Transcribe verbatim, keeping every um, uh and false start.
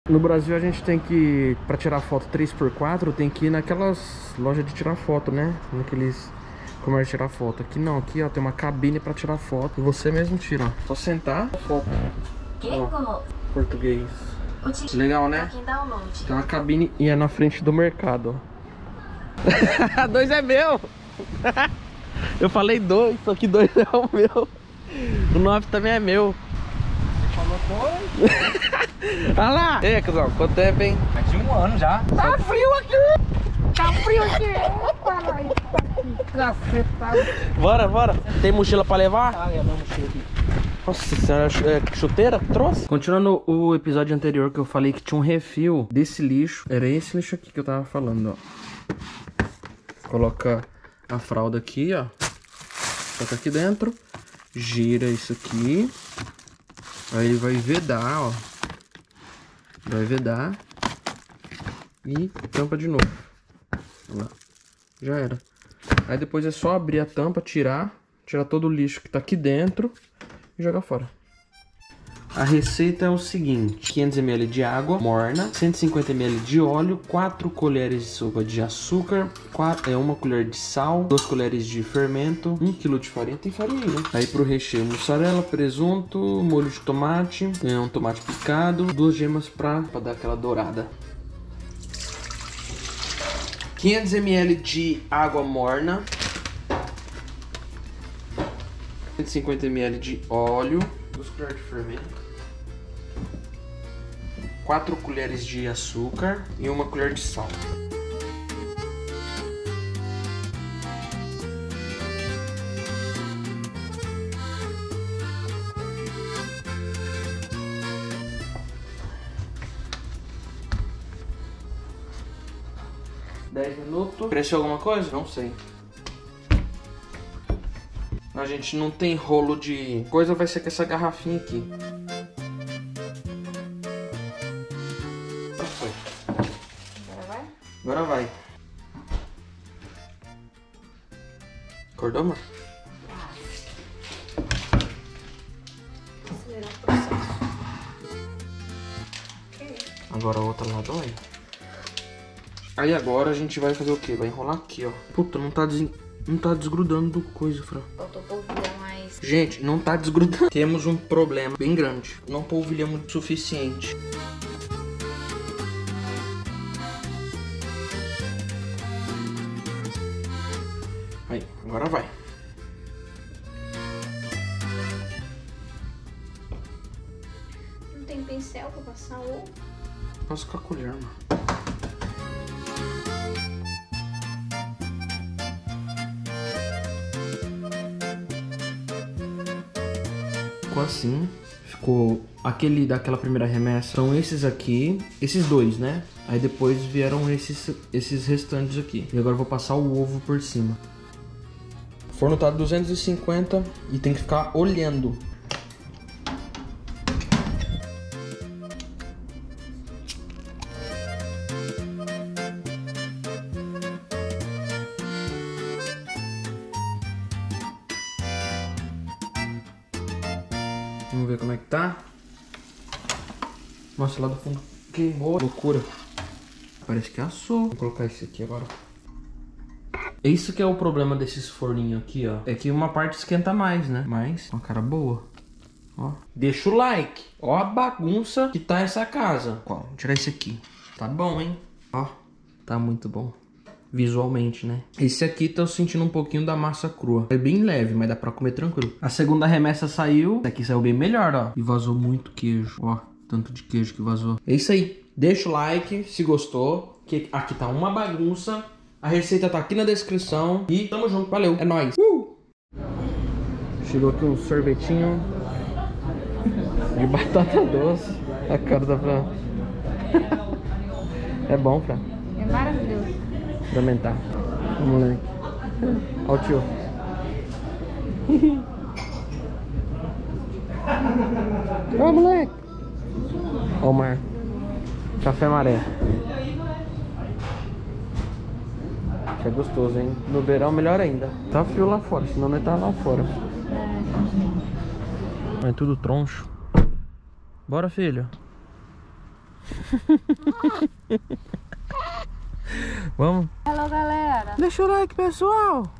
No Brasil a gente tem que, pra tirar foto três por quatro, tem que ir naquelas lojas de tirar foto, né? Naqueles comércios de tirar foto. Aqui não, aqui ó, tem uma cabine pra tirar foto. E você mesmo tira, ó. Só sentar, foto. Ó, português. Legal, né? Tem uma cabine e é na frente do mercado, ó. Dois é meu! Eu falei dois, só que dois é o meu. O nove também é meu. Olha lá! Ei, cuzão, quanto tempo, hein? Faz de um ano já. Tá frio aqui! Tá frio aqui! Caceta! Bora, bora! Tem mochila pra levar? Ah, é a minha mochila aqui. Nossa senhora, é chuteira que trouxe? Continuando o episódio anterior que eu falei que tinha um refil desse lixo. Era esse lixo aqui que eu tava falando, ó. Coloca a fralda aqui, ó. Coloca aqui dentro. Gira isso aqui. Aí ele vai vedar, ó. Vai vedar. E tampa de novo. Olha lá. Já era. Aí depois é só abrir a tampa, tirar. Tirar todo o lixo que tá aqui dentro. E jogar fora. A receita é o seguinte: quinhentos mililitros de água morna, cento e cinquenta mililitros de óleo, quatro colheres de sopa de açúcar, quatro, é, uma colher de sal, duas colheres de fermento, um quilo de farinha. Tem farinha aí, né? Aí pro recheio, mussarela, presunto, molho de tomate, é, um tomate picado, duas gemas pra, pra dar aquela dourada. quinhentos mililitros de água morna, cento e cinquenta mililitros de óleo, duas colheres de fermento, quatro colheres de açúcar e uma colher de sal. dez minutos. Cresceu alguma coisa? Não sei. A gente não tem rolo de coisa, vai ser com essa garrafinha aqui. Agora vai? Agora vai. Acordou, amor? Acelerar o processo. Ok. Agora a outra lá dói. Aí agora a gente vai fazer o quê? Vai enrolar aqui, ó. Puta, não tá, des... não tá desgrudando do coisa, Fran. Faltou polvilhão, mas... Gente, não tá desgrudando. Temos um problema bem grande. Não polvilhamos o suficiente. Aí, agora vai. Não tem pincel pra passar o... Passa com a colher, mano. Ficou assim. Ficou aquele daquela primeira remessa. São esses aqui. Esses dois, né? Aí depois vieram esses, esses restantes aqui. E agora eu vou passar o ovo por cima. O forno tá duzentos e cinquenta e tem que ficar olhando. Vamos ver como é que tá. Nossa, lá do fundo queimou. Loucura. Parece que assou. Vou colocar esse aqui agora. Isso que é o problema desses forninhos aqui, ó. É que uma parte esquenta mais, né? Mas, uma cara boa. Ó. Deixa o like. Ó a bagunça que tá essa casa. Ó, vou tirar esse aqui. Tá bom, hein? Ó, tá muito bom. Visualmente, né? Esse aqui tô sentindo um pouquinho da massa crua. É bem leve, mas dá pra comer tranquilo. A segunda remessa saiu. Essa aqui saiu bem melhor, ó. E vazou muito queijo. Ó, tanto de queijo que vazou. É isso aí. Deixa o like se gostou. Que aqui tá uma bagunça. A receita tá aqui na descrição. E tamo junto. Valeu. É nóis. Uh! Chegou aqui um sorvetinho de batata doce. A cara da Fran. É bom, Fran? É maravilhoso. Experimentar. O moleque. Olha o tio. Ô, moleque. Ó o mar. Café maré. Que é gostoso, hein? No verão melhor ainda. Tá frio lá fora, senão nós tá lá fora. É tudo troncho. Bora, filho. Vamos? Hello, galera. Deixa o like, pessoal.